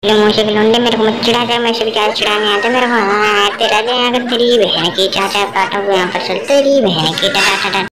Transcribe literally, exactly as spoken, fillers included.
मुझे लौंडे मेरे को मत चिढ़ा कर, मैं से बेचारा चिढ़ाने आता मेरे को। हाँ तेरा दे अगर तेरी बहन की चाचा काटोगे यहाँ पर चल तेरी बहन की टाटा टाटा।